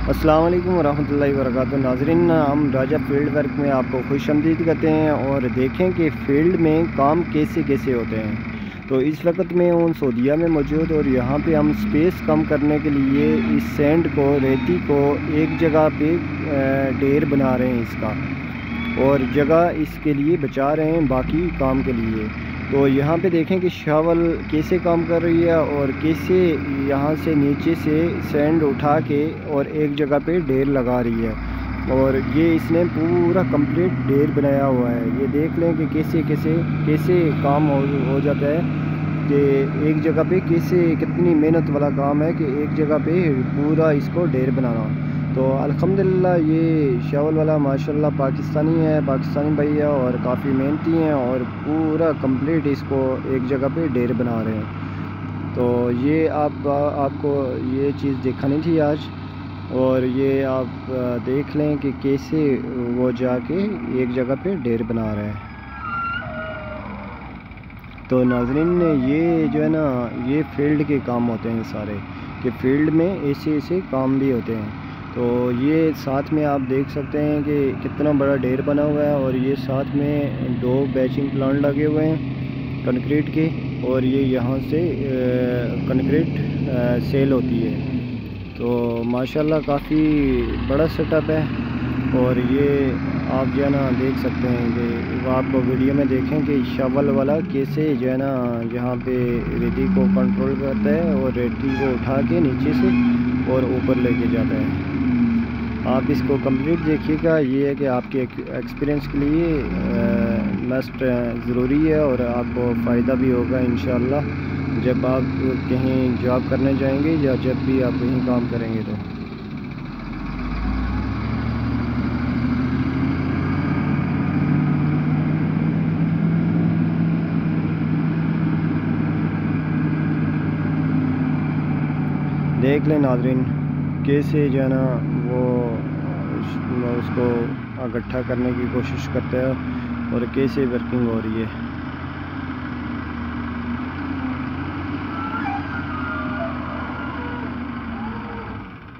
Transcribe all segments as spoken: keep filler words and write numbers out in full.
अस्सलाम वालेकुम रहमतुल्लाहि व बरकातुहू। नाज़रीन, हम राजा फील्ड वर्क में आपको खुशामदीद कहते हैं और देखें कि फ़ील्ड में काम कैसे कैसे होते हैं। तो इस वक्त मैं हूँ सऊदीया में मौजूद और यहाँ पे हम स्पेस कम करने के लिए इस सैंड को, रेती को एक जगह पे ढेर बना रहे हैं इसका, और जगह इसके लिए बचा रहे हैं बाकी काम के लिए। तो यहाँ पे देखें कि शावल कैसे काम कर रही है और कैसे यहाँ से नीचे से सैंड उठा के और एक जगह पे ढेर लगा रही है। और ये इसने पूरा कंप्लीट ढेर बनाया हुआ है। ये देख लें कि कैसे कैसे कैसे काम हो, हो जाता है कि एक जगह पे कैसे, कितनी मेहनत वाला काम है कि एक जगह पे पूरा इसको ढेर बनाना। तो अल्हम्दुलिल्लाह ये शावल वाला माशाल्लाह पाकिस्तानी है, पाकिस्तानी भैया, और काफ़ी मेहनती हैं और पूरा कंप्लीट इसको एक जगह पे ढेर बना रहे हैं। तो ये आप आपको ये चीज़ दिखानी थी आज, और ये आप देख लें कि कैसे वो जाके एक जगह पे ढेर बना रहे हैं। तो नाज़रीन, ये जो है ना, ये फील्ड के काम होते हैं सारे, कि फील्ड में ऐसे ऐसे काम भी होते हैं। तो ये साथ में आप देख सकते हैं कि कितना बड़ा ढेर बना हुआ है, और ये साथ में दो बैचिंग प्लांट लगे हुए हैं कंक्रीट के, और ये यहाँ से कंक्रीट सेल होती है। तो माशाल्लाह काफ़ी बड़ा सेटअप है। और ये आप जो है ना देख सकते हैं कि आप वीडियो में देखें कि शावल वाला कैसे जो है ना यहाँ पे रेती को कंट्रोल करता है और रेती को उठा के नीचे से और ऊपर लेके जाता है। आप इसको कंप्लीट देखिएगा। ये है कि आपके एक्सपीरियंस के लिए मस्ट ज़रूरी है और आपको फ़ायदा भी होगा इंशाअल्लाह, जब आप कहीं जॉब करने जाएंगे या जब भी आप कहीं काम करेंगे। तो देख लें नाज़रीन, कैसे जो है ना वो उसको इकट्ठा करने की कोशिश करता है और कैसे वर्किंग हो रही है।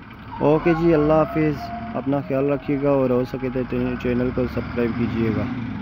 ओके जी, अल्लाह हाफिज़। अपना ख्याल रखिएगा और हो सके तो चैनल को सब्सक्राइब कीजिएगा।